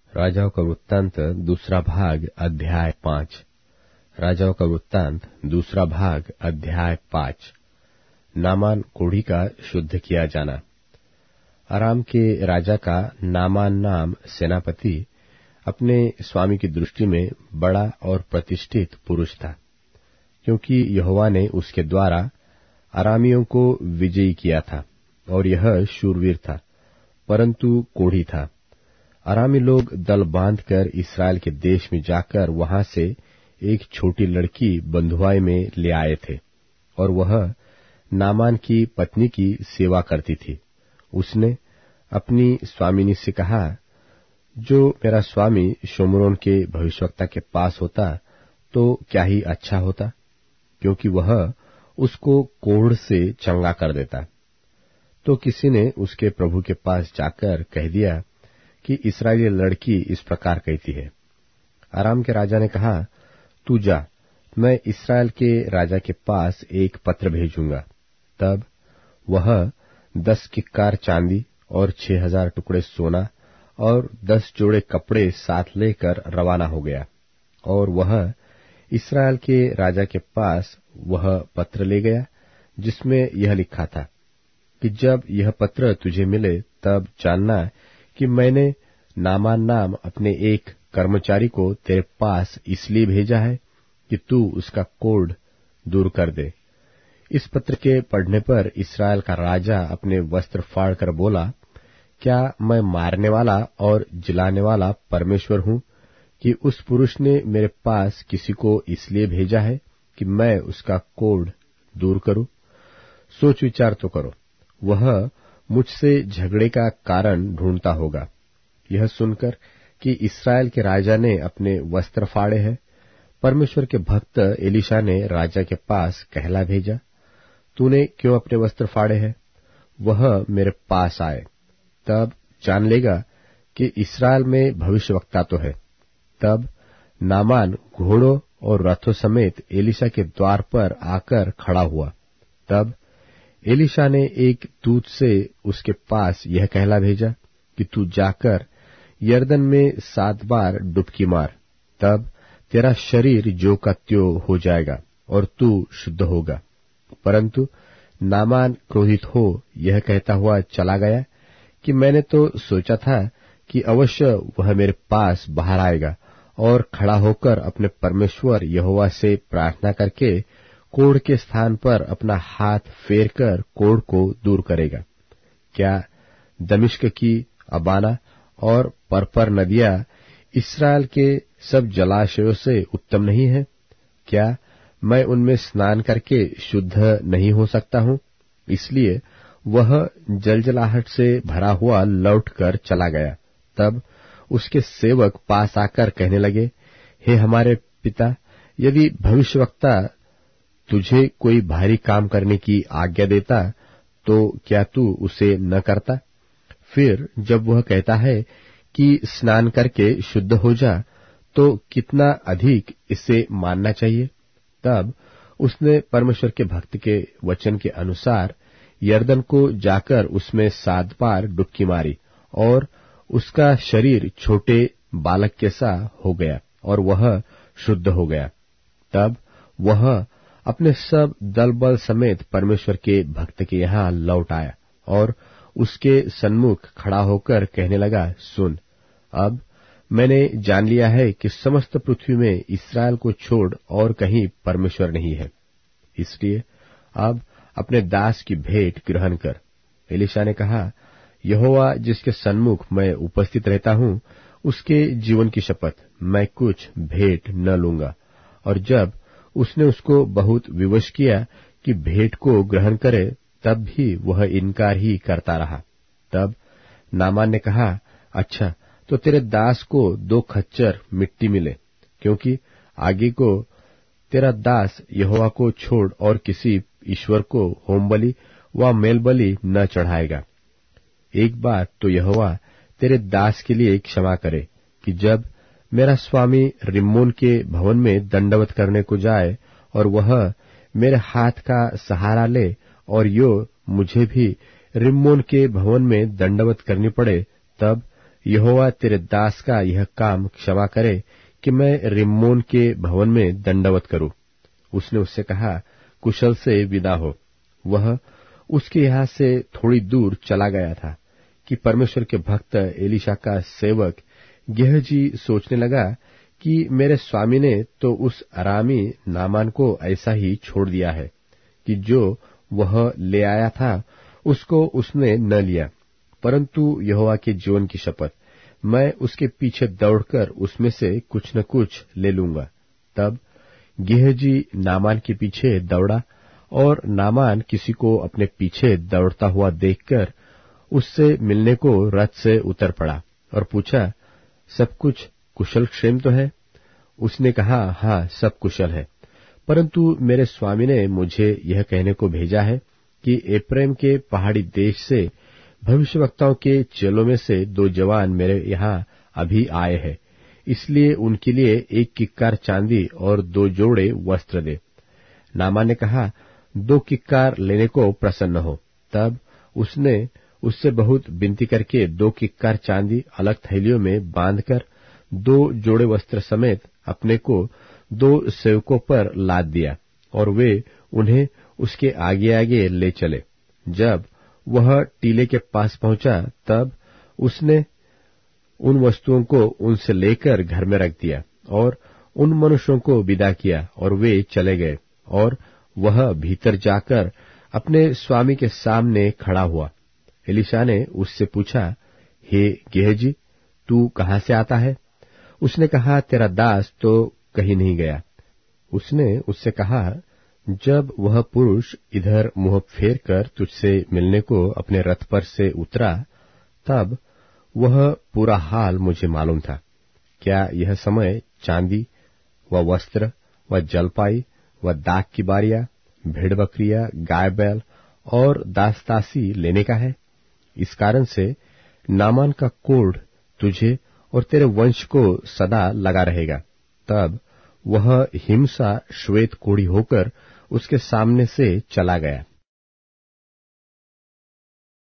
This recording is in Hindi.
राजाओं का वृत्तांत दूसरा भाग अध्याय 5। राजाओं का वृत्तांत दूसरा भाग अध्याय 5। नामान कोढ़ी का शुद्ध किया जाना। अराम के राजा का नामान नाम सेनापति अपने स्वामी की दृष्टि में बड़ा और प्रतिष्ठित पुरुष था, क्योंकि यहोवा ने उसके द्वारा अरामियों को विजयी किया था, और यह शूरवीर था, परंतु कोढ़ी था। अरामी लोग दल बांधकर इसराइल के देश में जाकर वहां से एक छोटी लड़की बंधुआई में ले आए थे, और वह नामान की पत्नी की सेवा करती थी। उसने अपनी स्वामिनी से कहा, जो मेरा स्वामी शोमरोन के भविष्यवक्ता के पास होता तो क्या ही अच्छा होता, क्योंकि वह उसको कोढ़ से चंगा कर देता। तो किसी ने उसके प्रभु के पास जाकर कह दिया कि इस्राएली लड़की इस प्रकार कहती है। अराम के राजा ने कहा, तू जा, मैं इस्राएल के राजा के पास एक पत्र भेजूंगा। तब वह 10 किक्कार चांदी और 6000 टुकड़े सोना और 10 जोड़े कपड़े साथ लेकर रवाना हो गया, और वह इस्राएल के राजा के पास वह पत्र ले गया, जिसमें यह लिखा था कि जब यह पत्र तुझे मिले तब जानना कि मैंने नामान नाम अपने एक कर्मचारी को तेरे पास इसलिए भेजा है कि तू उसका कोढ़ दूर कर दे। इस पत्र के पढ़ने पर इस्राएल का राजा अपने वस्त्र फाड़ कर बोला, क्या मैं मारने वाला और जिलाने वाला परमेश्वर हूं कि उस पुरुष ने मेरे पास किसी को इसलिए भेजा है कि मैं उसका कोढ़ दूर करूं? सोच विचार तो करो, वह मुझसे झगड़े का कारण ढूंढता होगा। यह सुनकर कि इस्राएल के राजा ने अपने वस्त्र फाड़े हैं, परमेश्वर के भक्त एलीशा ने राजा के पास कहला भेजा, तूने क्यों अपने वस्त्र फाड़े हैं? वह मेरे पास आए, तब जान लेगा कि इस्राएल में भविष्यवक्ता तो है। तब नामान घोड़ों और रथों समेत एलीशा के द्वार पर आकर खड़ा हुआ। तब एलीशा ने एक दूत से उसके पास यह कहला भेजा कि तू जाकर यरदन में 7 बार डुबकी मार, तब तेरा शरीर जो का त्यों हो जाएगा और तू शुद्ध होगा। परंतु नामान क्रोधित हो यह कहता हुआ चला गया कि मैंने तो सोचा था कि अवश्य वह मेरे पास बाहर आएगा और खड़ा होकर अपने परमेश्वर यहोवा से प्रार्थना करके कोढ़ के स्थान पर अपना हाथ फेरकर कोढ़ को दूर करेगा। क्या दमिश्क की अबाना और परपर नदियां इस्राएल के सब जलाशयों से उत्तम नहीं है? क्या मैं उनमें स्नान करके शुद्ध नहीं हो सकता हूं? इसलिए वह जलजलाहट से भरा हुआ लौटकर चला गया। तब उसके सेवक पास आकर कहने लगे, हे हमारे पिता, यदि भविष्यवक्ता तुझे कोई भारी काम करने की आज्ञा देता तो क्या तू उसे न करता? फिर जब वह कहता है कि स्नान करके शुद्ध हो जा, तो कितना अधिक इसे मानना चाहिए। तब उसने परमेश्वर के भक्त के वचन के अनुसार यरदन को जाकर उसमें 7 बार डुबकी मारी, और उसका शरीर छोटे बालक के सा हो गया और वह शुद्ध हो गया। तब वह अपने सब दल बल समेत परमेश्वर के भक्त के यहाँ लौट आया और उसके सन्मुख खड़ा होकर कहने लगा, सुन, अब मैंने जान लिया है कि समस्त पृथ्वी में इस्राएल को छोड़ और कहीं परमेश्वर नहीं है, इसलिए अब अपने दास की भेंट ग्रहण कर। एलीशा ने कहा, यहोवा जिसके सन्मुख मैं उपस्थित रहता हूं, उसके जीवन की शपथ, मैं कुछ भेंट न लूंगा। और जब उसने उसको बहुत विवश किया कि भेंट को ग्रहण करे, तब भी वह इनकार ही करता रहा। तब नामान ने कहा, अच्छा, तो तेरे दास को 2 खच्चर मिट्टी मिले, क्योंकि आगे को तेरा दास यहोवा को छोड़ और किसी ईश्वर को होमबलि व मेलबलि न चढ़ाएगा। एक बात तो यहोवा तेरे दास के लिए क्षमा करे कि जब मेरा स्वामी रिम्मोन के भवन में दंडवत करने को जाए और वह मेरे हाथ का सहारा ले, और यो मुझे भी रिम्मोन के भवन में दंडवत करनी पड़े, तब यहोवा तेरे दास का यह काम क्षमा करे कि मैं रिम्मोन के भवन में दंडवत करूं। उसने उससे कहा, कुशल से विदा हो। वह उसके यहां से थोड़ी दूर चला गया था कि परमेश्वर के भक्त एलीशा का सेवक गेहजी सोचने लगा कि मेरे स्वामी ने तो उस अरामी नामान को ऐसा ही छोड़ दिया है कि जो वह ले आया था उसको उसने न लिया, परंतु यहोवा के जीवन की शपथ, मैं उसके पीछे दौड़कर उसमें से कुछ न कुछ ले लूंगा। तब गेहजी नामान के पीछे दौड़ा, और नामान किसी को अपने पीछे दौड़ता हुआ देखकर उससे मिलने को रथ से उतर पड़ा और पूछा, सब कुछ कुशल क्षेम तो है? उसने कहा, हाँ, सब कुशल है, परंतु मेरे स्वामी ने मुझे यह कहने को भेजा है कि एप्रैम के पहाड़ी देश से भविष्यवक्ताओं के चेलों में से 2 जवान मेरे यहाँ अभी आए हैं, इसलिए उनके लिए 1 किक्कार चांदी और 2 जोड़े वस्त्र दे। नामान ने कहा, 2 किक्कार लेने को प्रसन्न हो। तब उसने उससे बहुत विनती करके 2 किक्कार चांदी अलग थैलियों में बांधकर 2 जोड़े वस्त्र समेत अपने को 2 सेवकों पर लाद दिया, और वे उन्हें उसके आगे आगे ले चले। जब वह टीले के पास पहुंचा, तब उसने उन वस्तुओं को उनसे लेकर घर में रख दिया और उन मनुष्यों को विदा किया, और वे चले गए। और वह भीतर जाकर अपने स्वामी के सामने खड़ा हुआ। एलीशा ने उससे पूछा, हे गेहजी, तू कहाँ से आता है? उसने कहा, तेरा दास तो कहीं नहीं गया। उसने उससे कहा, जब वह पुरुष इधर मुंह फेर कर तुझसे मिलने को अपने रथ पर से उतरा, तब वह पूरा हाल मुझे मालूम था। क्या यह समय चांदी व वस्त्र व जलपाई व दाख की बारियां, भेड़ बकरियां, गाय बैल और दासदासी लेने का है? इस कारण से नामान का कोढ़ तुझे और तेरे वंश को सदा लगा रहेगा। तब वह हिमसा श्वेत कोढ़ी होकर उसके सामने से चला गया।